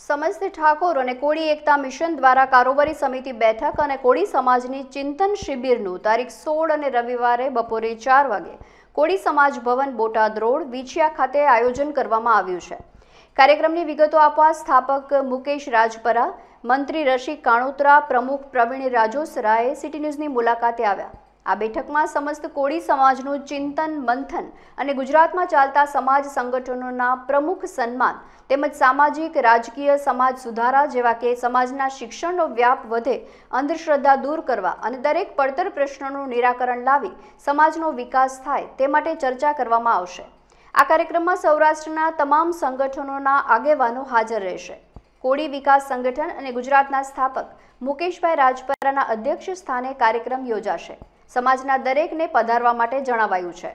સમસ્ત ઠાકોર અને કોળી એકતા મિશન દ્વારા કારોબારી સમિતિ બેઠક અને કોળી સમાજની ચિંતન શિબિરનું તારીખ 16 અને રવિવારે બપોરે 4 વાગે કોળી સમાજ ભવન બોટાદ રોડ વિછિયા ખાતે આયોજન કરવામાં આવ્યું છે। કાર્યક્રમની વિગતો આપવા સ્થાપક મુકેશ રાજપરા, મંત્રી રસિક કાણોત્રા, પ્રમુખ પ્રવીણ રાજોસરાએ સિટી ન્યૂઝની મુલાકાતે આવ્યા। આ બેઠકમાં સમસ્ત કોળી સમાજનું ચિંતન મંથન અને ગુજરાતમાં ચાલતા સમાજ સંગઠનોના પ્રમુખ સન્માન તેમજ સામાજિક રાજકીય સમાજ સુધારા જેવા કે સમાજના શિક્ષણનો વ્યાપ વધે, અંધશ્રદ્ધા દૂર કરવા અને દરેક પડતર પ્રશ્નોનું નિરાકરણ લાવી સમાજનો વિકાસ થાય તે માટે ચર્ચા કરવામાં આવશે। આ કાર્યક્રમમાં સૌરાષ્ટ્રના તમામ સંગઠનોના આગેવાનો હાજર રહેશે। કોળી વિકાસ સંગઠન અને ગુજરાતના સ્થાપક મુકેશભાઈ રાજપરાના અધ્યક્ષ સ્થાને કાર્યક્રમ યોજાશે। સમાજના દરેકને પધારવા માટે જણાવાયું છે।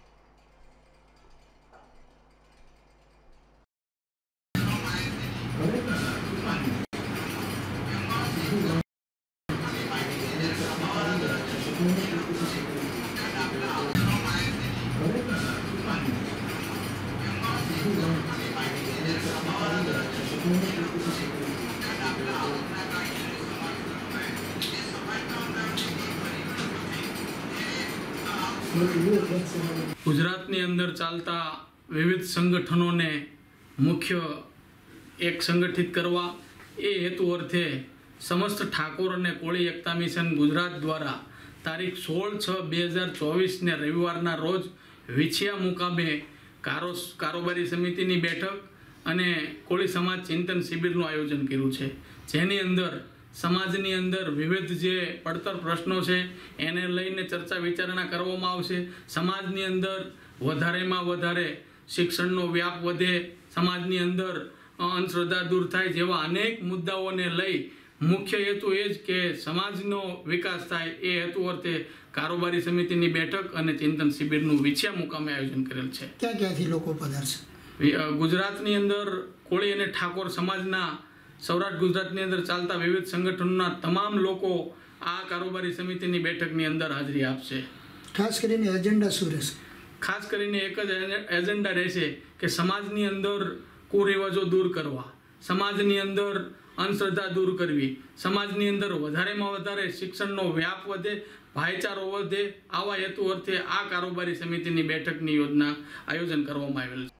ગુજરાતની અંદર ચાલતા વિવિધ સંગઠનોને મુખ્ય એક સંગઠિત કરવા એ હેતુ અર્થે સમસ્ત ઠાકોર અને કોળી એકતા મિશન ગુજરાત દ્વારા તારીખ 16/6/2024 રવિવારના રોજ વિછિયા મુકામે કારોબારી સમિતિની બેઠક અને કોળી સમાજ ચિંતન શિબિરનું આયોજન કર્યું છે, જેની અંદર સમાજની અંદર વિવિધ જે પડતર પ્રશ્નો છે એને લઈને ચર્ચા વિચારણા કરવામાં આવશે। સમાજની અંદર વધારેમાં વધારે શિક્ષણનો વ્યાપ વધે, સમાજની અંદર અંધશ્રદ્ધા દૂર થાય જેવા અનેક મુદ્દાઓને લઈ મુખ્ય હેતુ એ જ કે સમાજનો વિકાસ થાય એ હેતુ અર્થે કારોબારી સમિતિની બેઠક અને ચિંતન શિબિરનું વિછિયા મુકામે આયોજન કરેલ છે। ક્યાંથી લોકો પધારશે? ગુજરાતની અંદર કોળી અને ઠાકોર સમાજના સૌરાષ્ટ્ર ગુજરાતની અંદર ચાલતા વિવિધ સંગઠનોના તમામ લોકો આ કારોબારી સમિતિની બેઠકની અંદર હાજરી આપશે। ખાસ કરીને એજન્ડા શું રહેશે? ખાસ કરીને એક જ એજન્ડા રહેશે કે સમાજની અંદર કુરિવાજો દૂર કરવા, સમાજની અંદર અંધશ્રદ્ધા દૂર કરવી, સમાજની અંદર વધારેમાં વધારે શિક્ષણનો વ્યાપ વધે, ભાઈચારો વધે, આવા હેતુ અર્થે આ કારોબારી સમિતિની બેઠકની આયોજન કરવામાં આવેલ છે।